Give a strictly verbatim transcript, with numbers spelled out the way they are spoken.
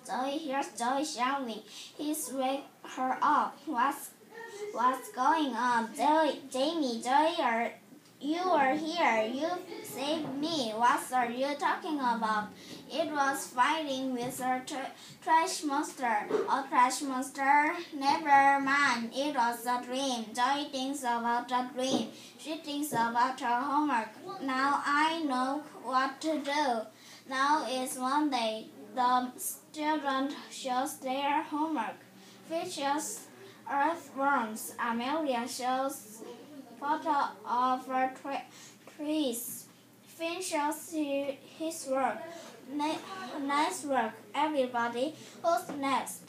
Zoe hears Joey shouting. He's wake her up. What's what's going on? Joey, Jamie, Joey, are you are here. You saved me. What are you talking about? It was fighting with a tra trash monster. A trash monster? Never mind. It was a dream. Joey thinks about a dream. She thinks about her homework. Now I know what to do. Now is Monday. The children shows their homework. Features earthworms. Amelia shows photo of her tre trees. Finn shows his work. Nice work, everybody. Who's next?